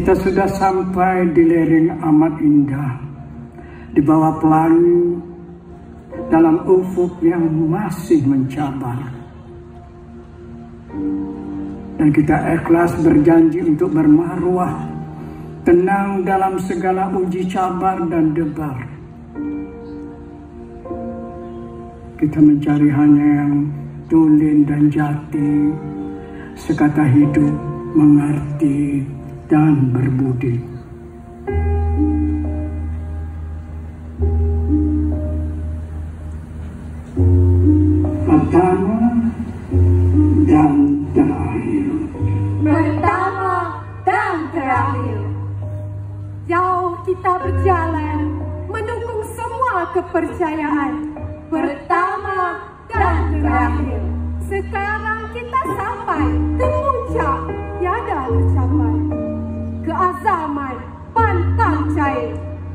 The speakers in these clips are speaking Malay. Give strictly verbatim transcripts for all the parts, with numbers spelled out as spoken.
Kita sudah sampai di lereng amat indah, di bawah pelangi, dalam ufuk yang masih mencabar. Dan kita ikhlas berjanji untuk bermarwah, tenang dalam segala uji cabar dan debar. Kita mencari hanya yang tulen dan jati, sekata hidup, mengerti, dan berbudi. Pertama dan terakhir. Pertama dan terakhir. Jauh kita berjalan, mendukung semua kepercayaan. Pertama dan terakhir. Sekarang kita sampai di puncak tiada tercapai. Keazaman pantang cair.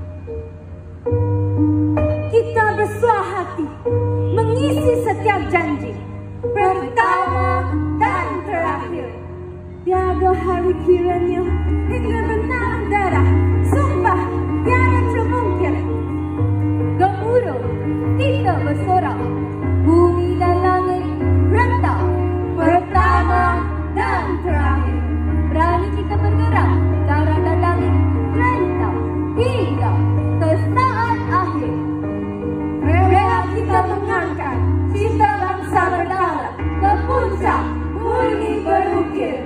Kita bersuah hati mengisi setiap janji. Pertama dan terakhir. Tiada hari kiranya hingga benang darah. Sumpah tiada cemungkir. Gemuruh kita bersorak. Bumi dan langit rentak. Pertama dan terakhir. Berani kita bergerak. Darah dan langit rentak. Hingga ke saat akhir. Rela kita mengangkat cinta bangsa berdarah ke puncak murni berukir.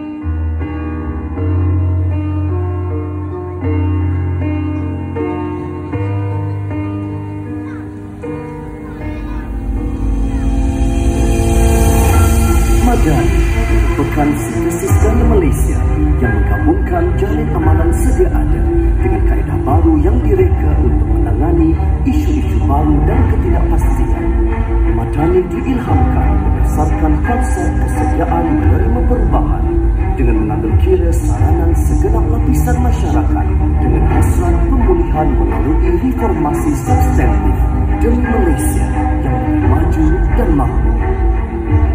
Madani merupakan sintesis dari Malaysia yang menggabungkan jalin amalan sedia ada dengan kaedah baru yang direka untuk menangani isu-isu baru dan ketidakpastian. Madani diilhamkan berdasarkan konsep kesediaan menerima perubahan dengan mengambil kira saranan segenap lapisan masyarakat dengan hasrat pemulihan melalui reformasi substantif demi Malaysia yang lebih maju dan makmur.